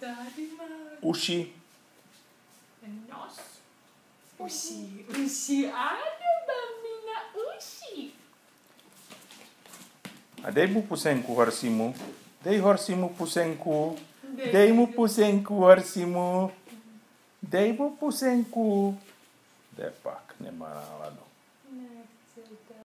Tady má Uši. nos. Uši, ano, mamina, uši. A dej mu pusenku Horsimu. Dej Horsimu pusenku. Dej mu pusenku Horsimu. Dej mu pusenku. Kde pak nemá náladu.